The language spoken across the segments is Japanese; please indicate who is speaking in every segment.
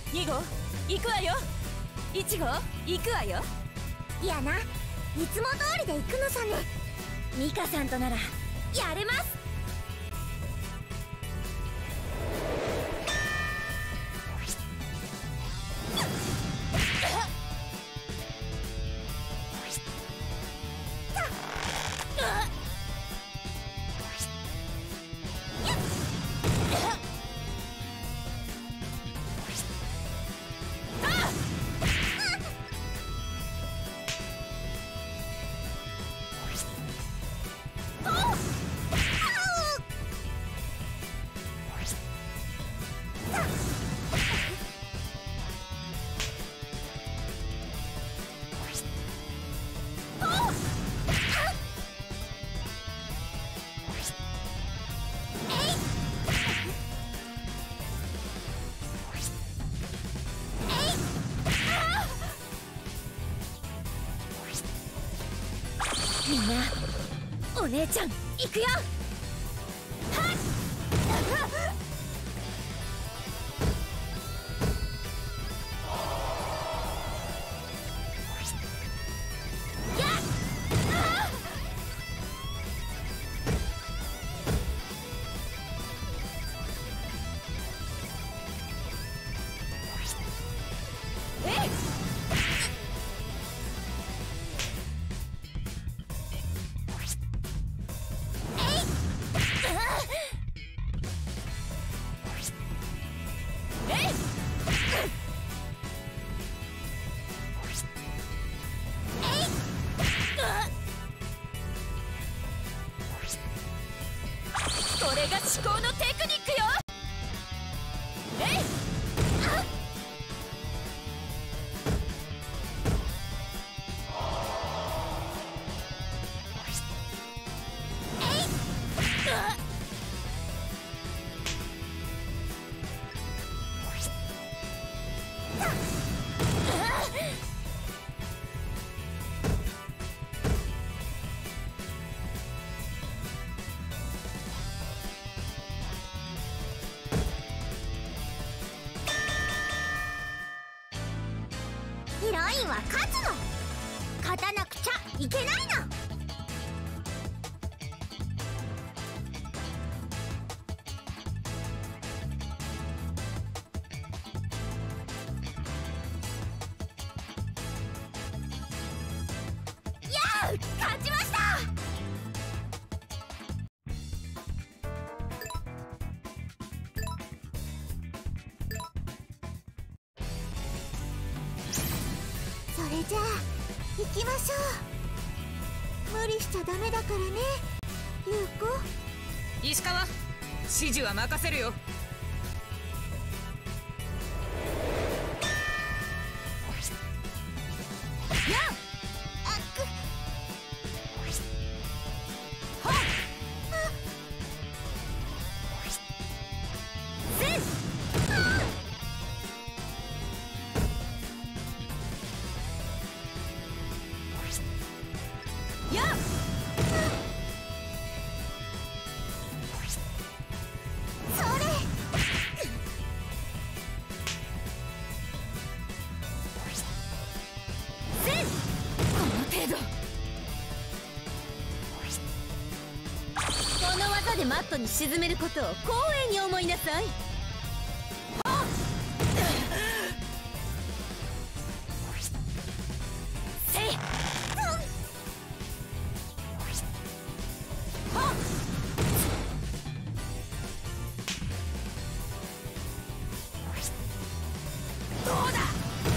Speaker 1: 2号行くわよ。1号行くわよ。
Speaker 2: いやな、いつも通りで行くのさね。ミカさんとならやれます。みんな、お姉ちゃん行くよ。はっこれが至高のテクニックよ。ヒロインは勝つの。勝たなくちゃいけないの。やう、勝ちました。それじゃあ行きましょう。無理しちゃダメだからね、優子。
Speaker 1: 石川、指示は任せるよ。やっこの技でマットに沈めることを光栄に思いなさい。せいどうだ。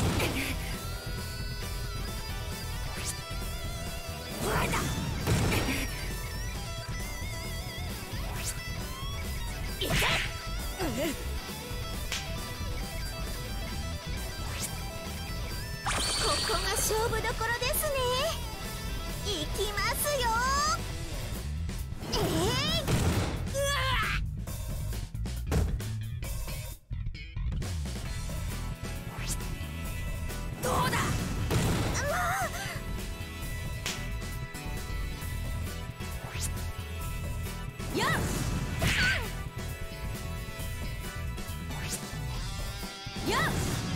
Speaker 1: ここが勝負どころですね。いきますよ。どうだ。やっやっ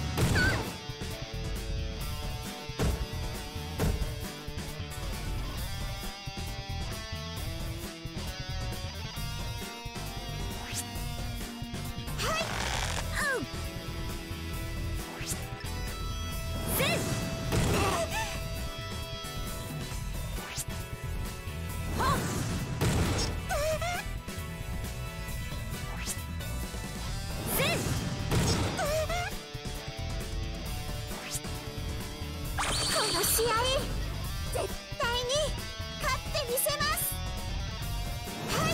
Speaker 2: 試合絶対に勝ってみせます。はい。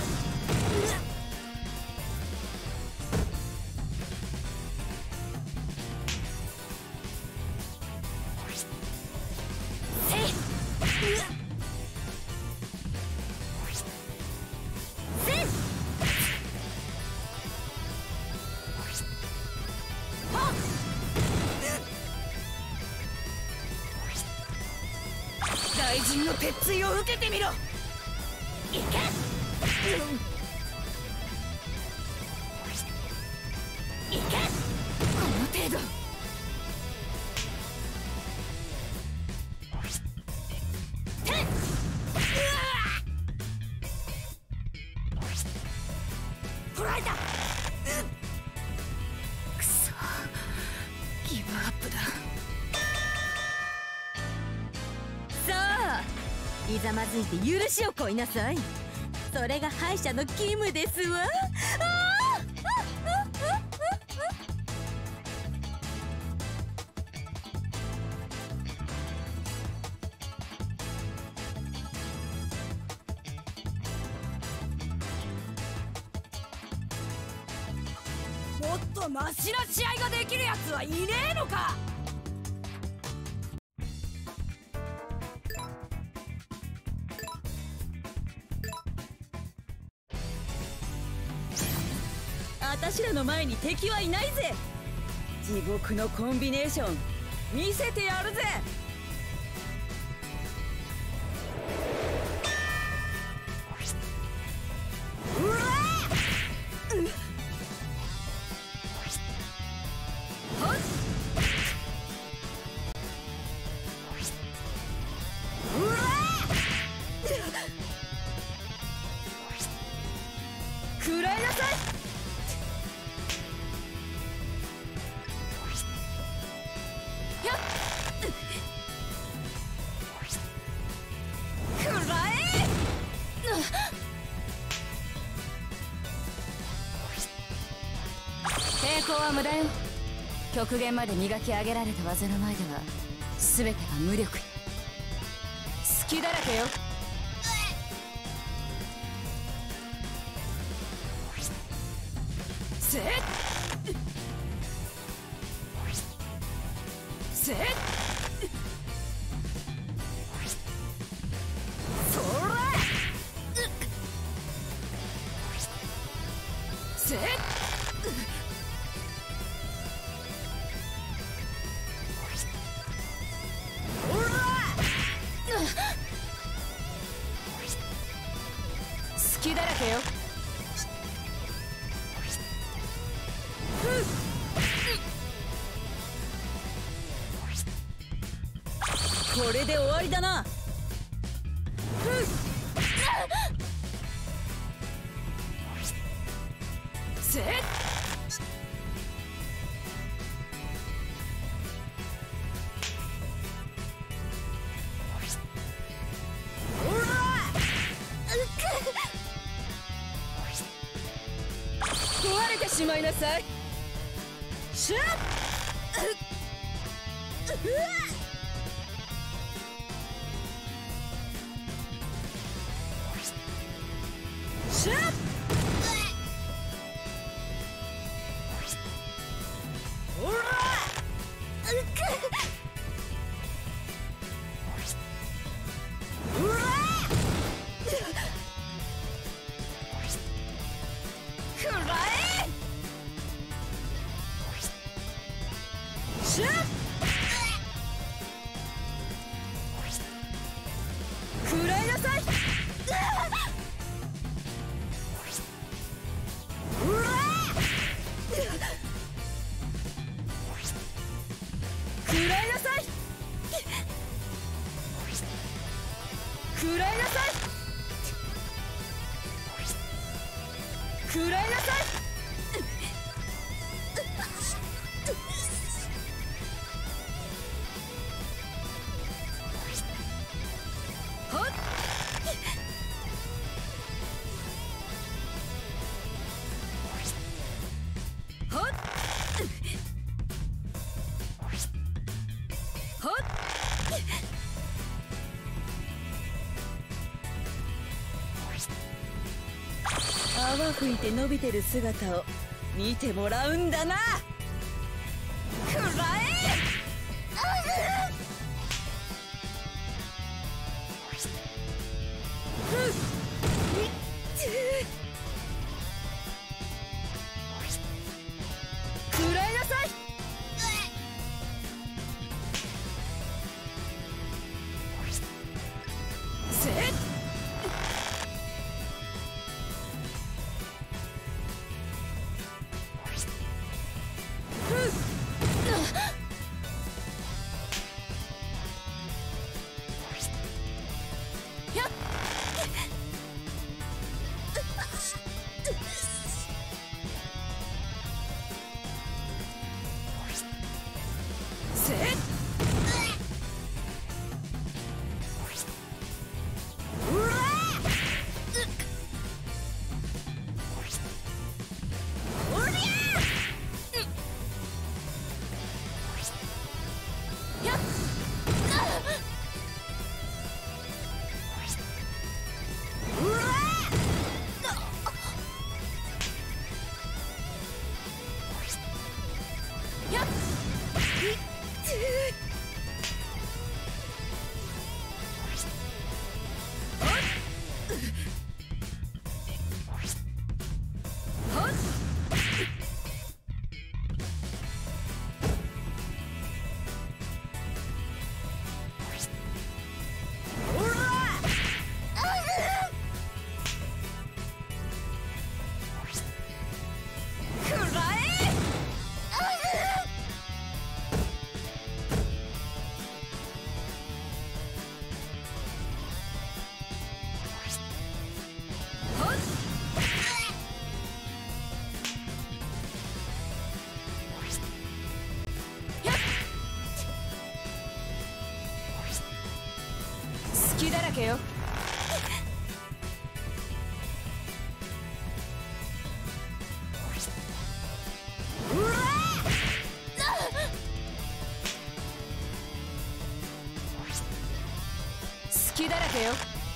Speaker 1: 大臣の鉄槌を受けてみろ。いけ、いけ、この程度。捕らえた。くそ、ギブアップだ。さあ、ひざまずいて許しをこいなさい。それが敗者の義務ですわ。もっとマシな試合ができるやつはいねえのか。私らの前に敵はいないぜ。地獄のコンビネーション見せてやるぜ。うわっ、はっ、うわっ、食らいなさい。抵抗は無駄よ。極限まで磨き上げられた技の前では全てが無力よ。隙だらけよ。せっせっ、そらせっ、隙だらけよ。これで終わりだな。せっ、壊れてしまいなさい。シュッ、シュッ、ほら、ほら、くらえ、シュッ、くらいなさい。うら、くらいなさい。くらいなさい。くらいなさい。はっ、はっ、はっ、 吹いて伸びてる姿を見てもらうんだな。くらえ。くらいなさい。せっ。隙だらけよ。隙だらけよ。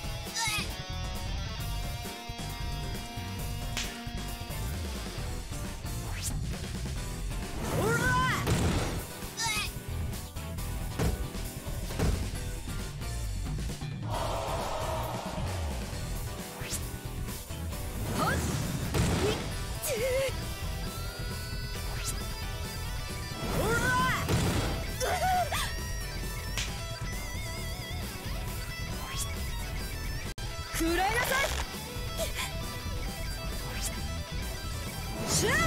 Speaker 1: くらいなさい。シュッ。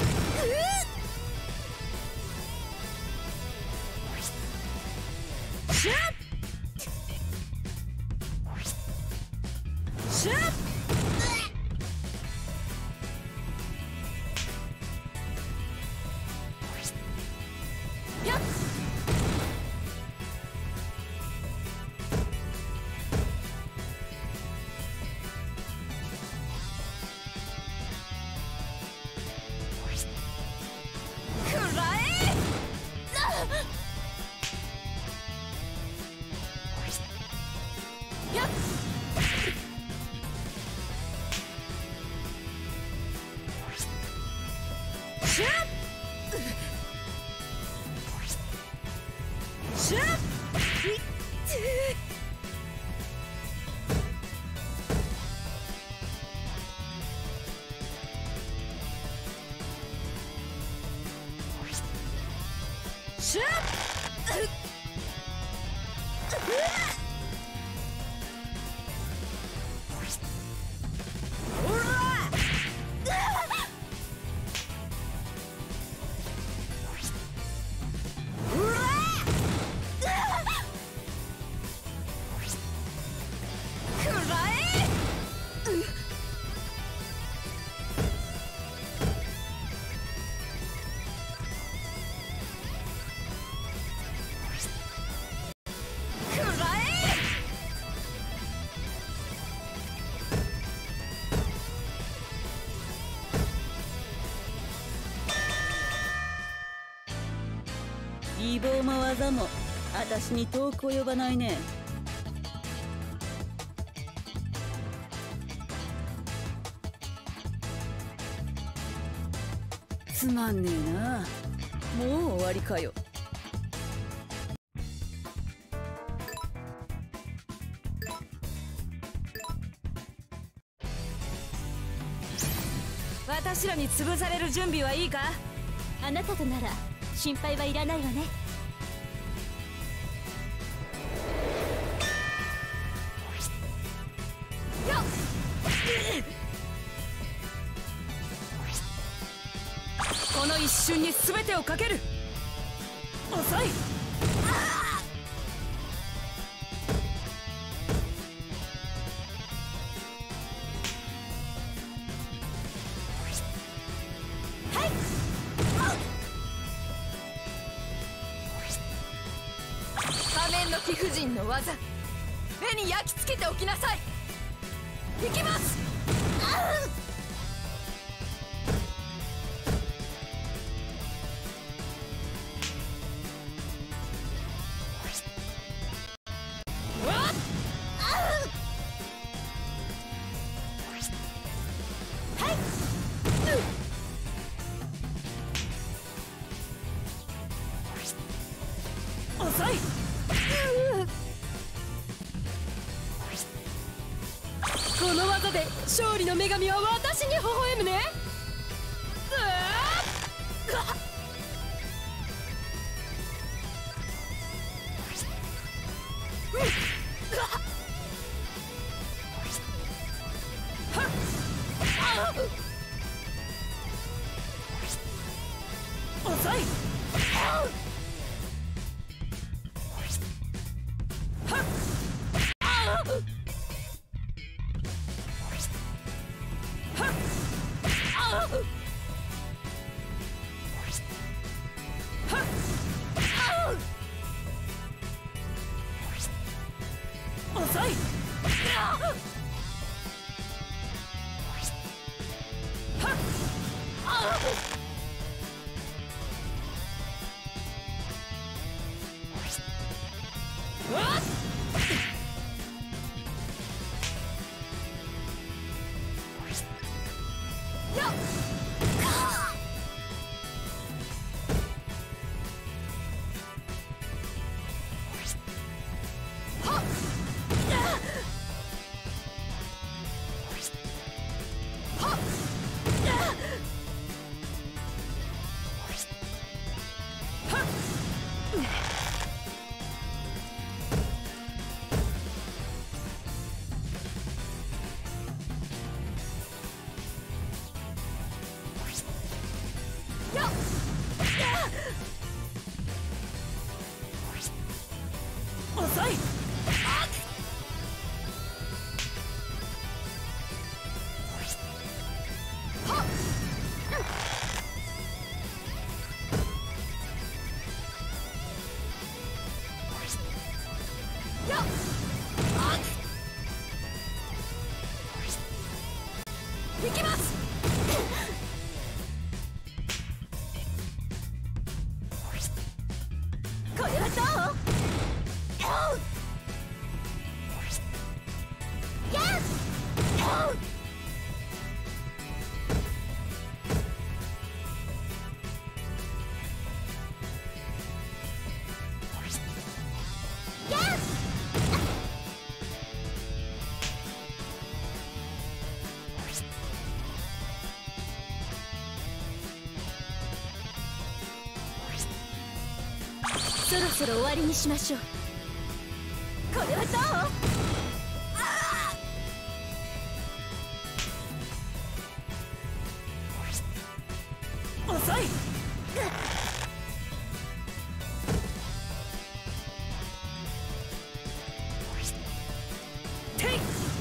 Speaker 1: シュッ。シュッ。やっ。シュッ。シュッ。シュッ。美貌も技も私に遠く及ばないね。 つまんねえな。もう終わりかよ。私らに潰される準備はいいか？
Speaker 2: あなたとなら心配はいらないわね。
Speaker 1: この一瞬に全てをかける。遅い。仮面の貴婦人の技、目に焼き付けておきなさい。行きます。遅い。この技で勝利の女神は私に微笑むね。遅い。遅い。遅い。行きます。これはどう？
Speaker 2: そろそろ終わりにしましょう。これはどう？
Speaker 1: 遅い。てい。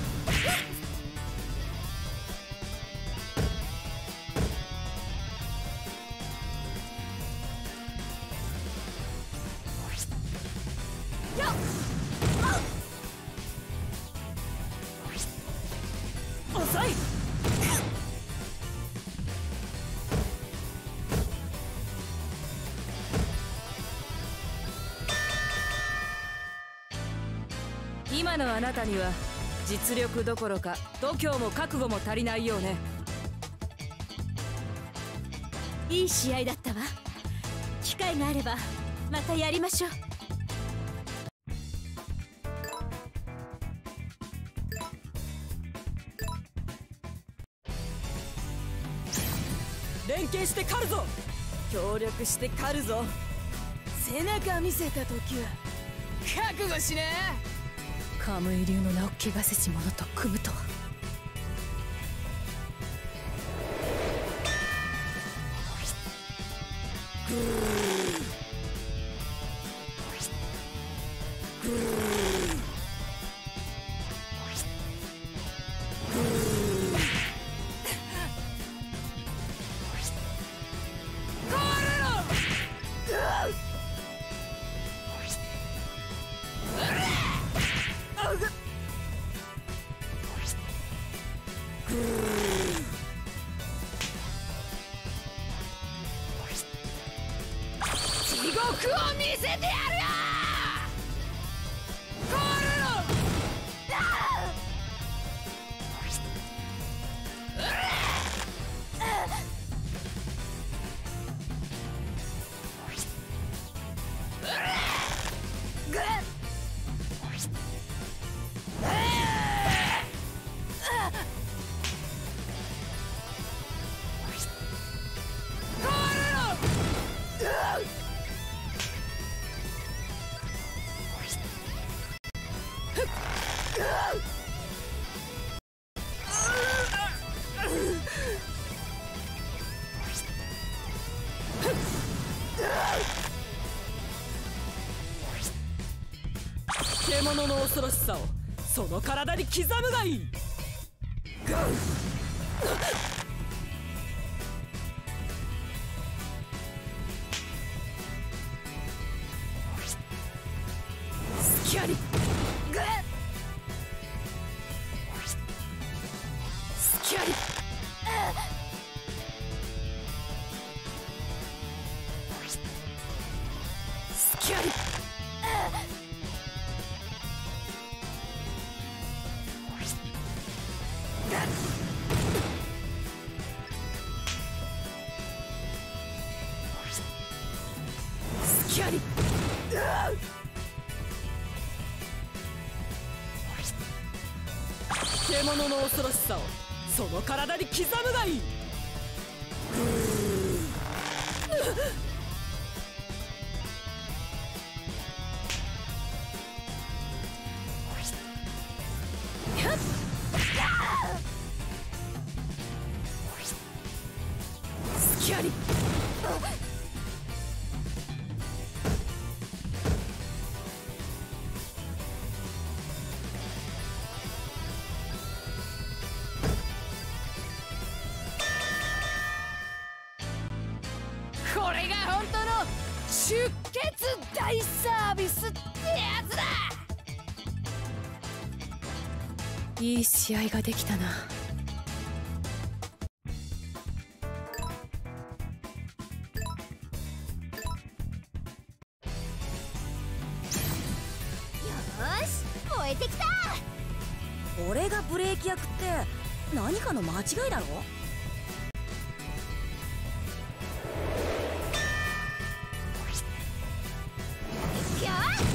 Speaker 1: 遅い。今のあなたには実力どころか度胸も覚悟も足りないようね。 いい試合だったわ。機会があればまたやりましょう。
Speaker 3: 連携して狩るぞ。協力して狩るぞ。背中見せた時は覚悟しな。カムイ流の名を汚せし者と組むとは。地獄を見せてやるよ。ゴールの獣の恐ろしさをその体に刻むがいい。隙あり。隙あり。隙あり。隙あり。獣の恐ろしさをその体に刻むがいい。隙あり。これが本当の出血大サービスってやつだ。いい試合ができたな。
Speaker 2: 燃えてきた。
Speaker 4: 俺がブレーキ役って何かの間違いだろ。
Speaker 2: いくよ。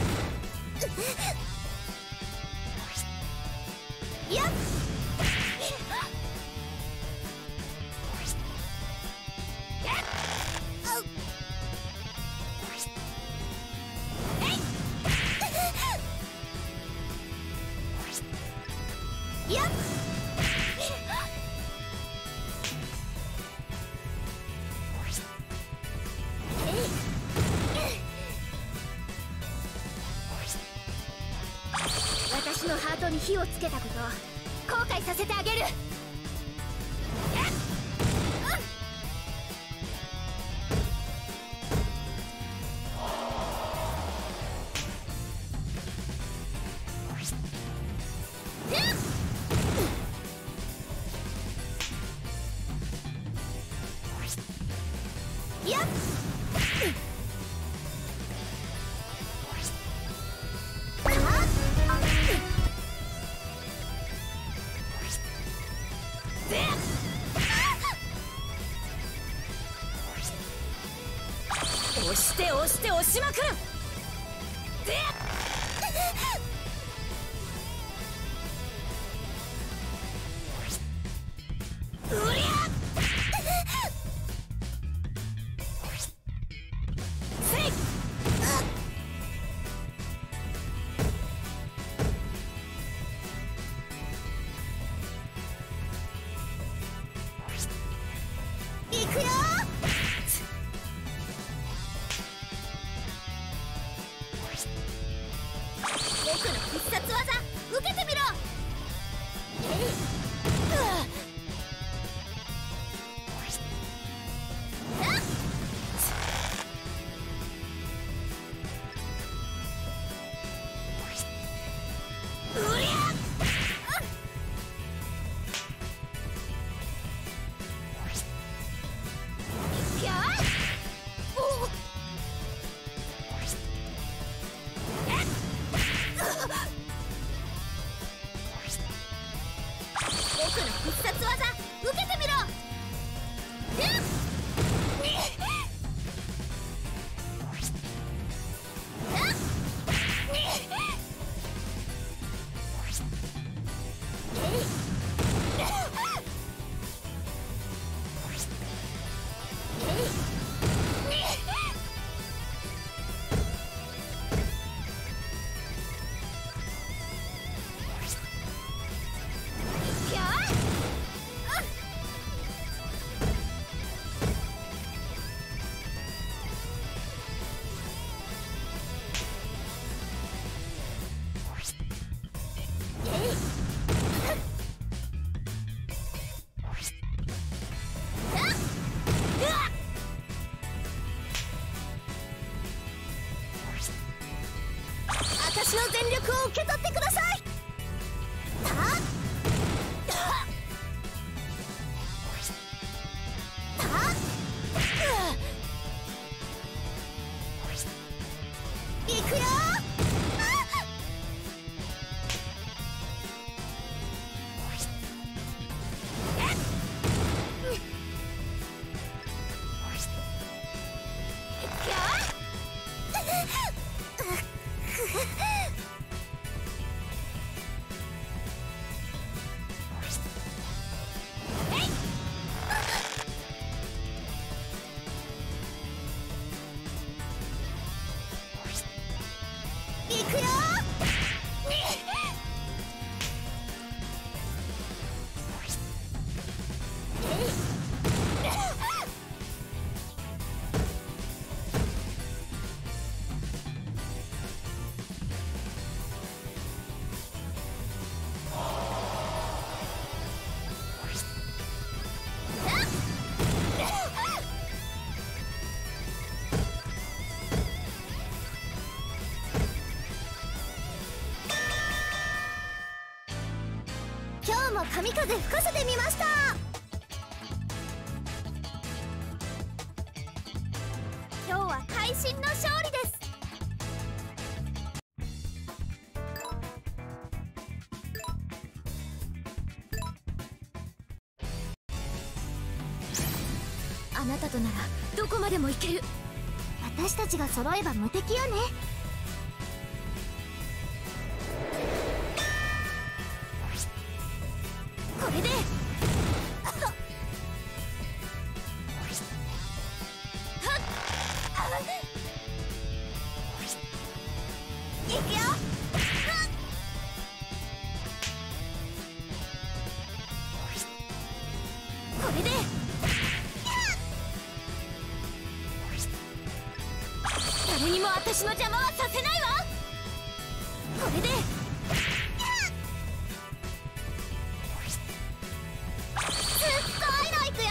Speaker 2: よっ。よっ。私のハートに火をつけたことを後悔させてあげる。よっ。
Speaker 3: して押して押しまくる。でうりゃせい
Speaker 2: 行くよ。僕の必殺技受けてみろ。僕の必殺技受けてみろ。私の全力を受け取ってください。行くよ。行くよ。今日も神風吹かせてみました。今日は会心の勝利です。
Speaker 1: あなたとならどこまでも行ける。
Speaker 2: 私たちが揃えば無敵よね。
Speaker 1: これで
Speaker 2: 行くよ。
Speaker 1: これで誰にも私の邪魔はさせないわ。これです
Speaker 2: っごいの行くよ。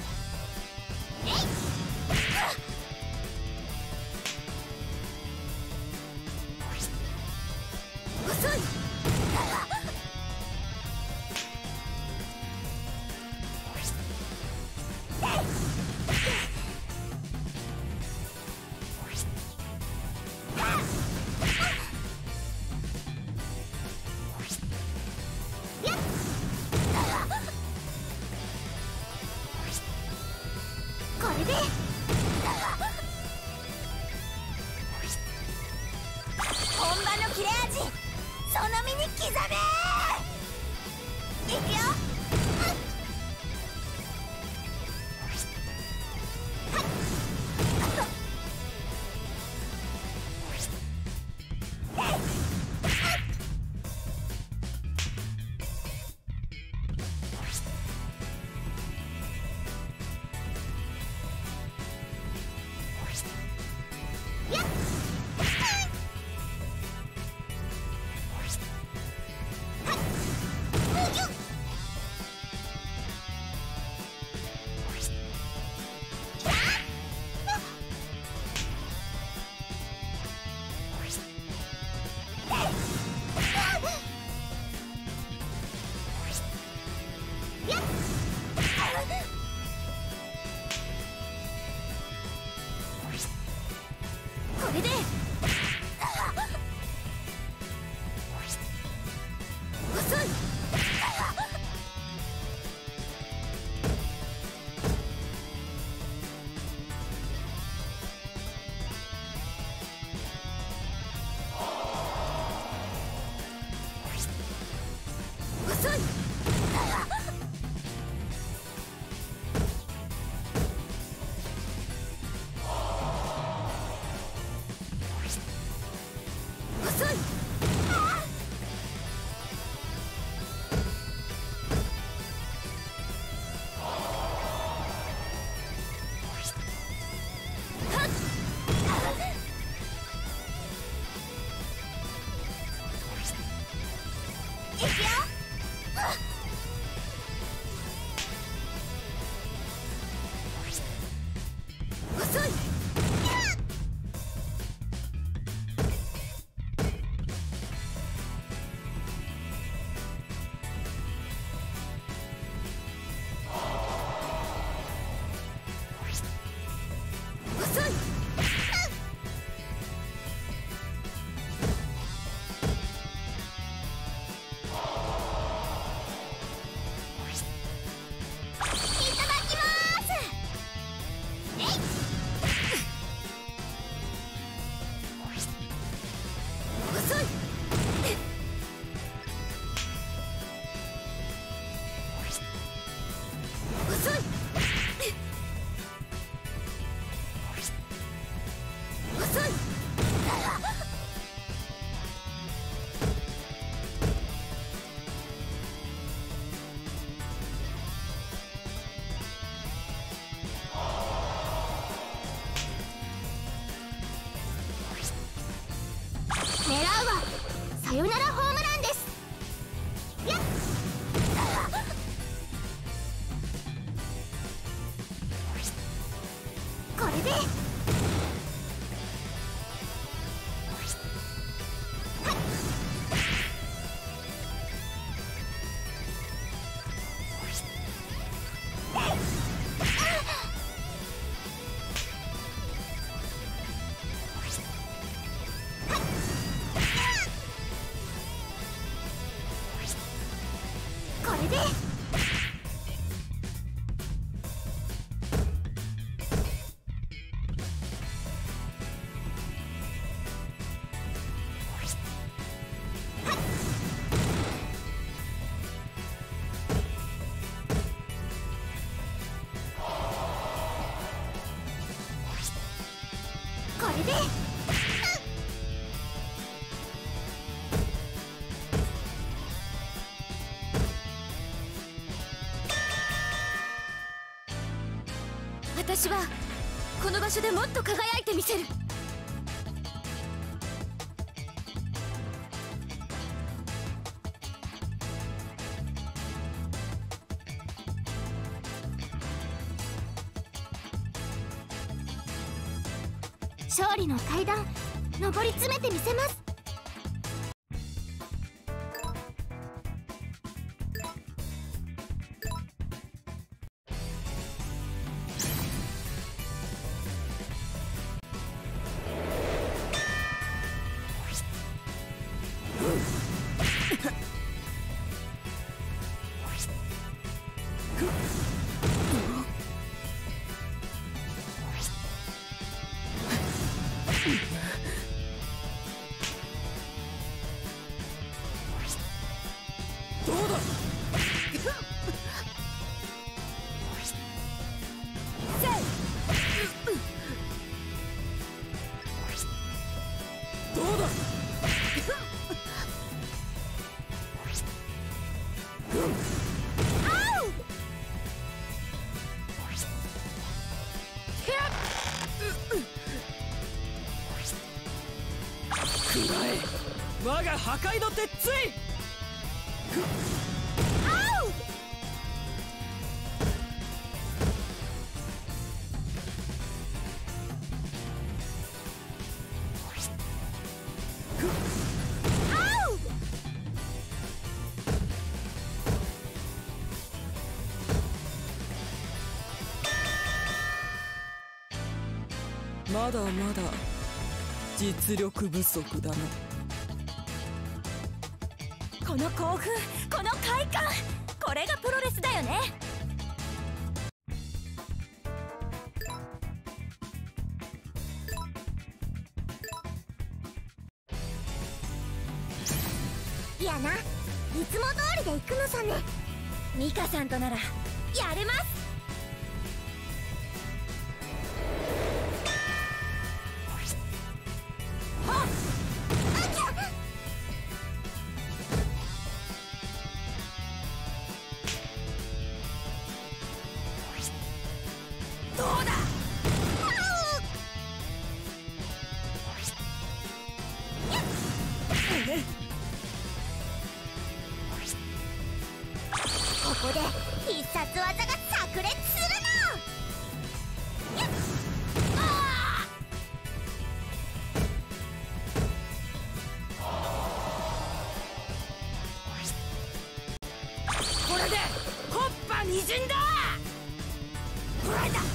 Speaker 1: 遅い。
Speaker 2: 刻めー。いくよ。これで遅い。遅い。遅い。いくよ。遅い。遅い。いただきます。えい。遅い。遅い。遅い。狙うはさよならホームランです。やっ。これでこれでこれで私はこの場所でもっと輝いてみせる。勝利の階段上り詰めてみせます。
Speaker 3: え我が破壊の鉄槌。まだまだ実力不足だな。
Speaker 4: この興奮、この快感、これがプロレスだよね。
Speaker 2: いやな、いつも通りで行くのさね。
Speaker 4: ミカさんとならやれます。
Speaker 3: どうだ。
Speaker 2: ここで必殺技が炸裂するの。やっあ
Speaker 3: これでコッパにじんだ。こらえた。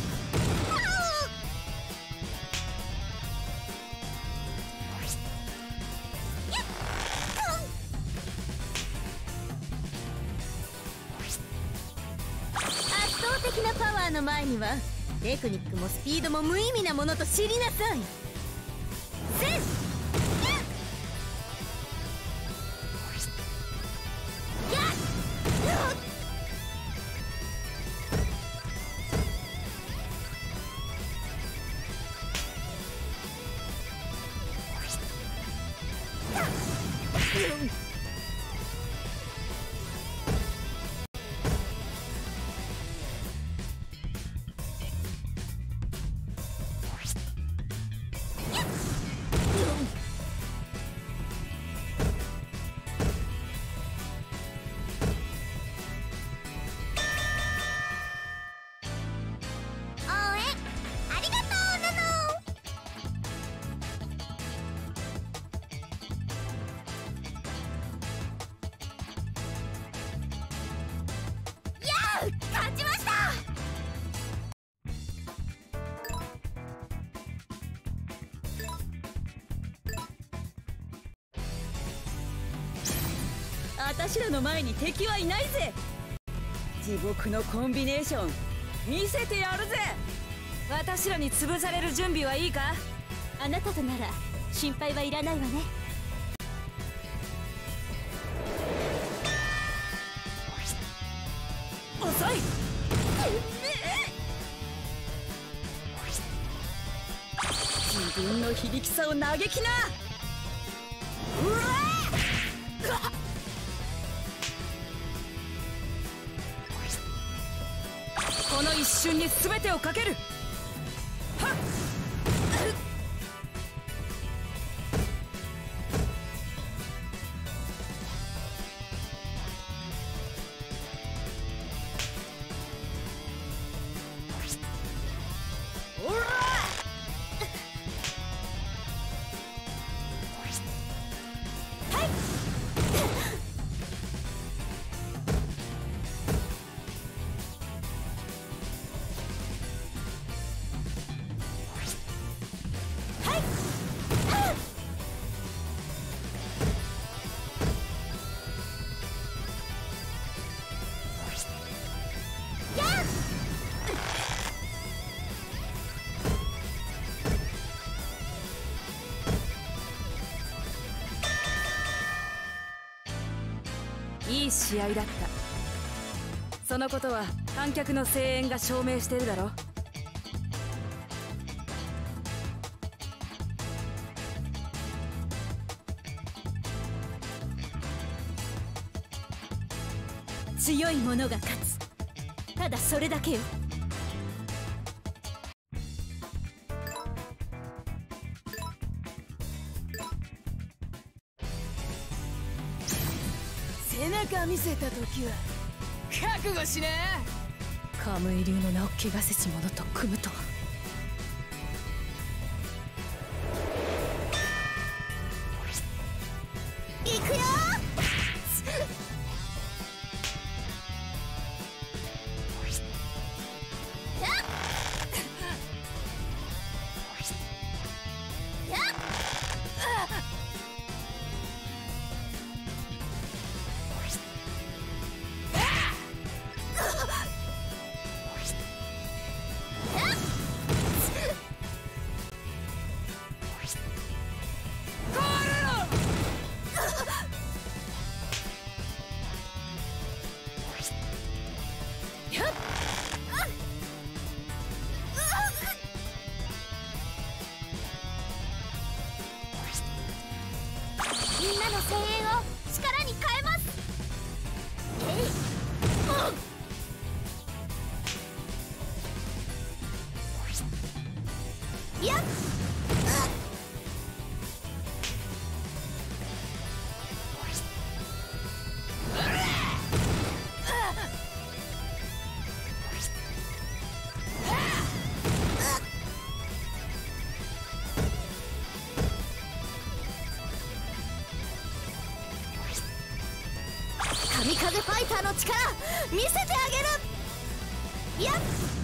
Speaker 4: 圧倒的なパワーの前にはテクニックもスピードも無意味なものと知りなさい。せん
Speaker 2: 応援ありがとうなの。やう、勝ちました。
Speaker 4: 私らの前に敵はいないぜ。地獄のコンビネーション見せてやるぜ。
Speaker 1: 私らに潰される準備はいいか。
Speaker 4: あなたとなら心配はいらないわね。
Speaker 3: 遅い。
Speaker 4: 自分の非力さを嘆きな。うわ
Speaker 1: この一瞬に全てをかける。はっ。
Speaker 3: おら。
Speaker 1: いい試合だった。そのことは観客の声援が証明してるだろ。
Speaker 4: 強い者が勝つ。ただそれだけよ。
Speaker 3: 背中見せた時は覚悟しな。
Speaker 1: カムイ流の名を汚せし者と組むとは。
Speaker 2: 行くよ。みんなの声援を力に変えます。やっ神風ファイターの力見せてあげる。やっ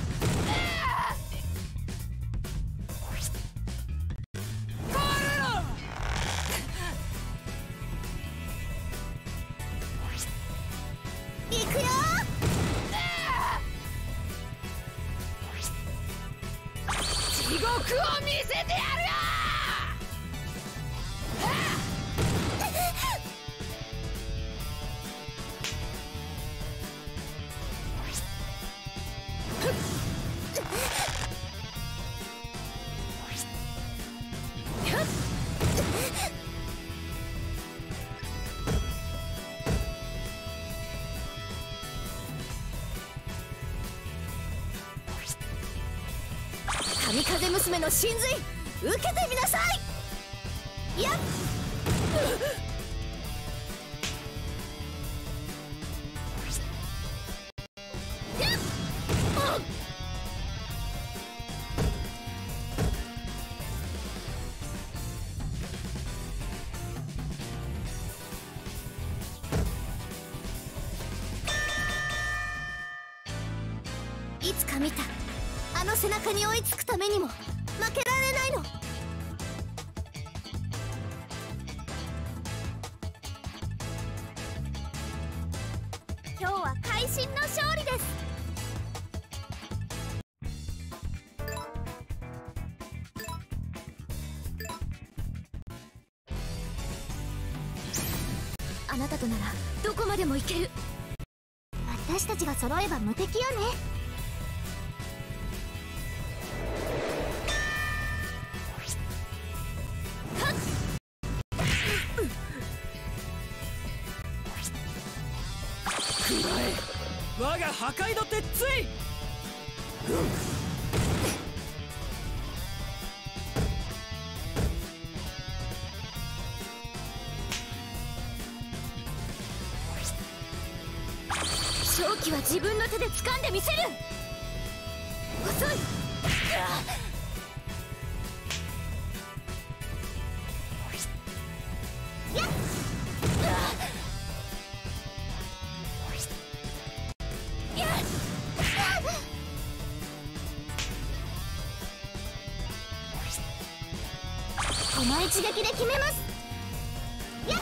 Speaker 2: 行くよ。
Speaker 3: 地獄を見せてやるよ。
Speaker 2: 神風娘の神髄受けてみなさい。やっいつか見たあの背中に追いつくためにも負けられないの。今日は会心の勝利です。あなたとならどこまでも行ける。私たちが揃えば無敵よね。
Speaker 3: 我が破壊の鉄槌。
Speaker 2: 勝機は自分の手で掴んでみせる。遅い。やっこの一撃で決めます。やっ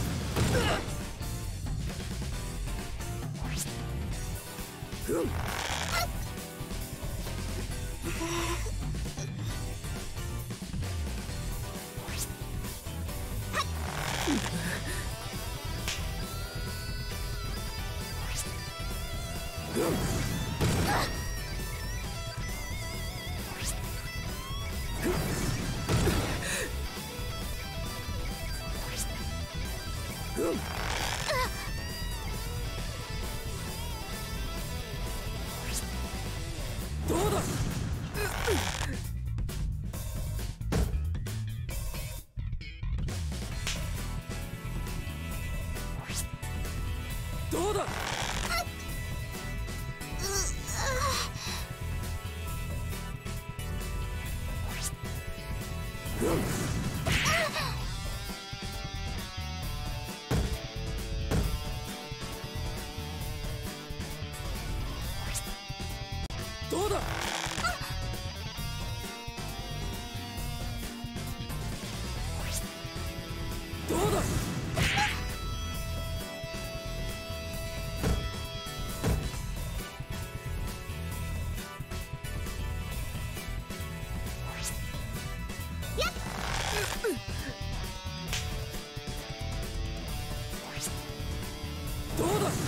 Speaker 3: どうだ。 どうだ。どうだ。どうだ。どうだ。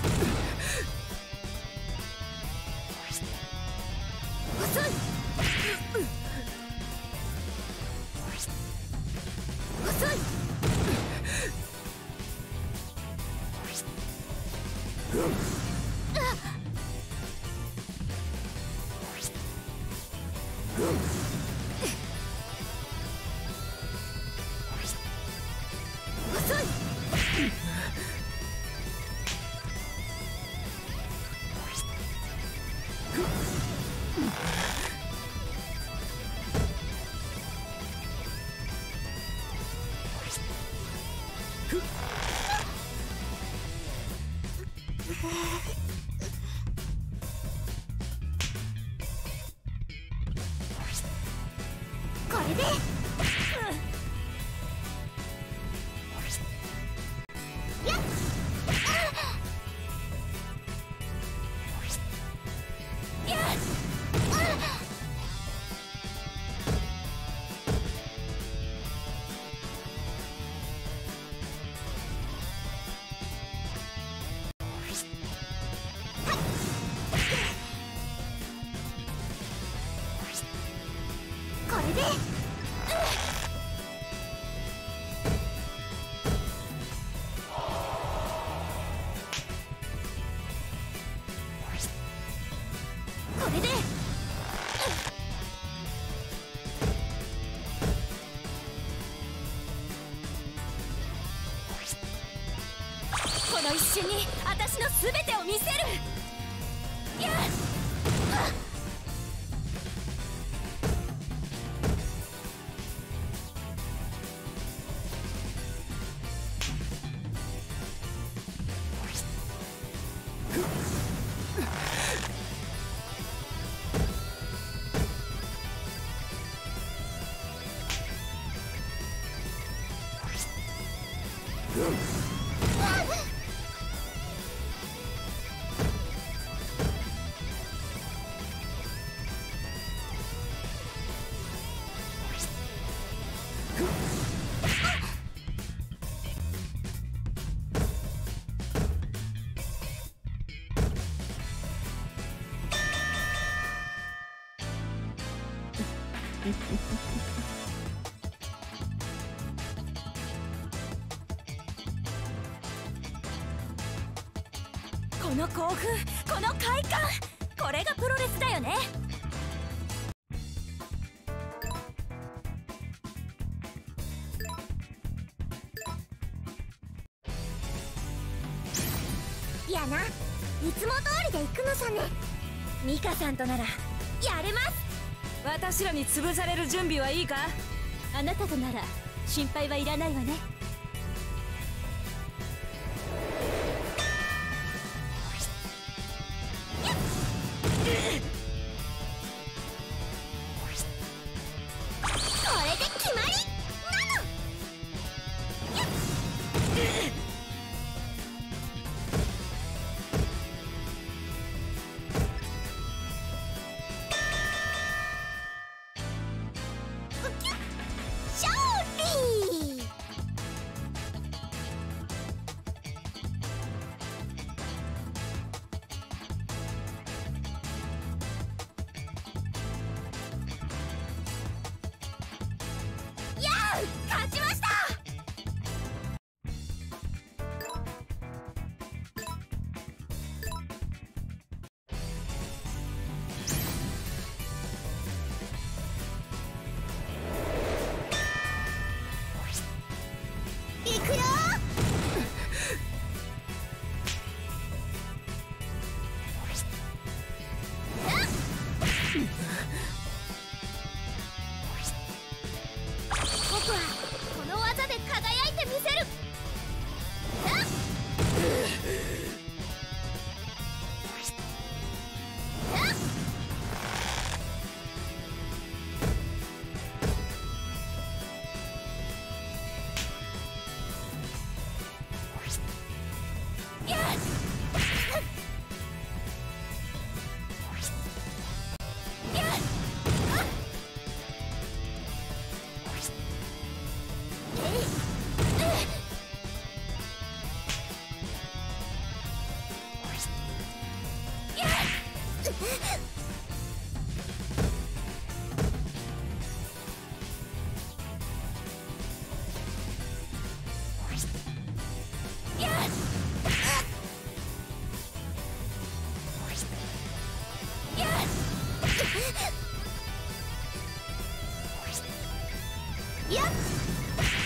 Speaker 2: 遅い。遅い。遅い。これでやっこれでこれで
Speaker 1: この一瞬に私の全てを見せる。やっこの興奮、この快感、これがプロレスだよね。
Speaker 2: やな、いつも通りで行くのさね。
Speaker 1: ミカさんとならやれます。私らに潰される準備はいいか。
Speaker 4: あなたとなら心配はいらないわね。
Speaker 2: これで決まりなの。勝利。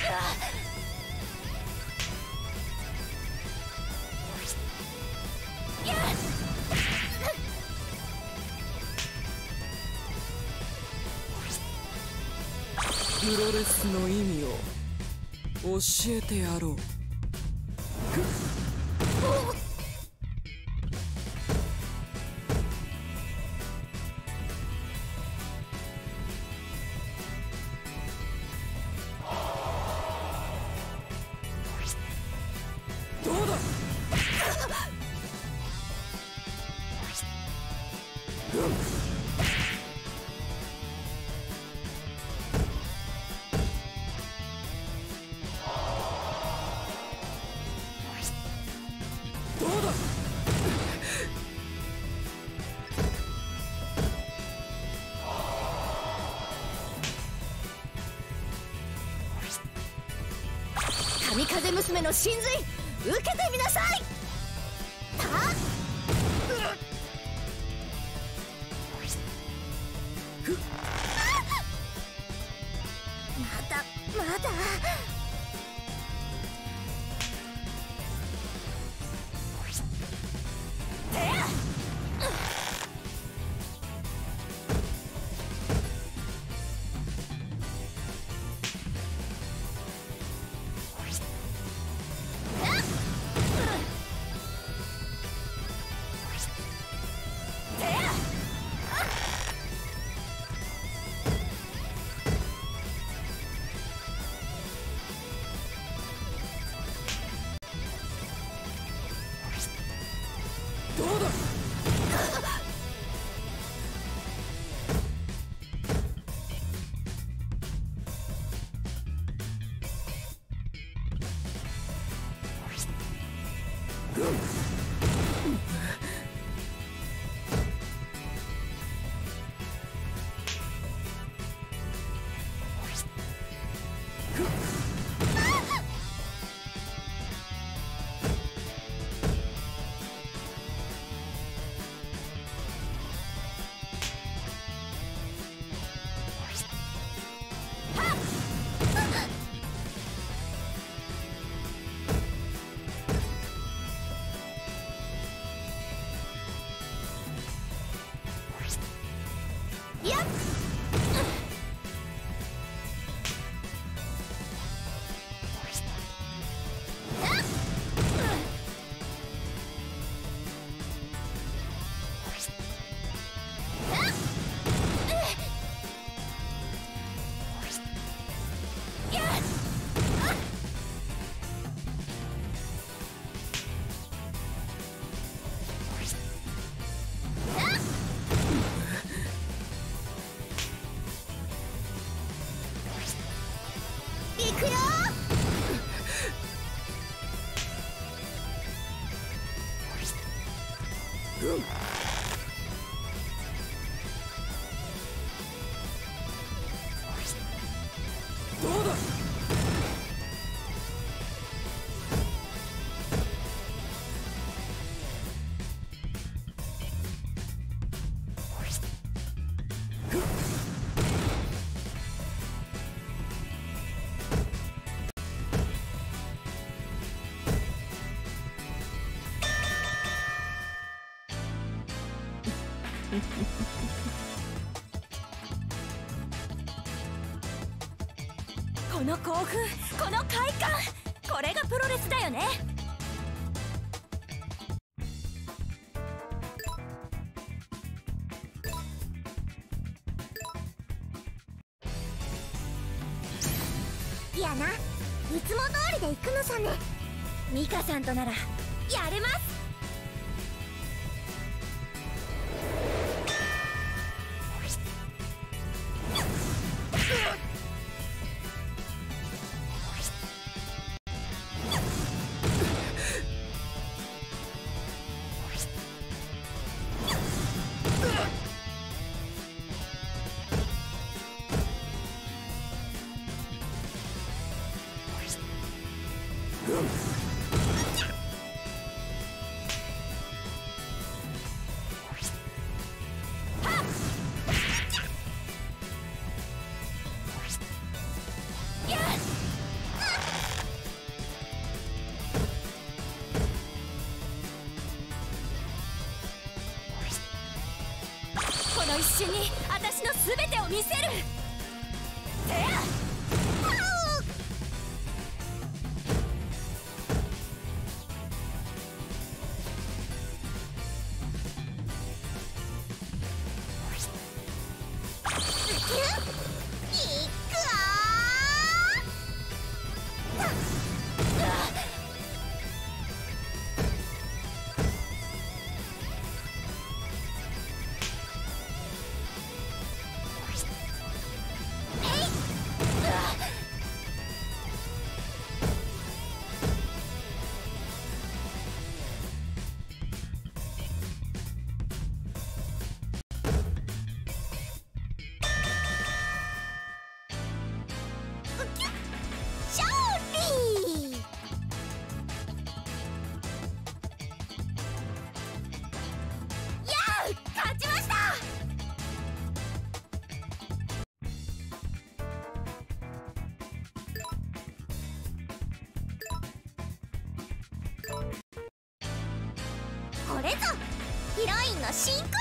Speaker 5: プロレスの意味を教えてやろう。どうだ。どうだ。
Speaker 4: 神風娘の神髄受けてみなさい。まだ
Speaker 5: どうだ。
Speaker 4: やっ行くよ。
Speaker 5: どうだ。
Speaker 3: この興奮、この快感、これがプロレスだよね。
Speaker 2: いやな、いつも通りで行くのさね。
Speaker 3: ミカさんとならやれます。
Speaker 1: 身に私の全てを見せる。せや
Speaker 2: これぞヒロインの真空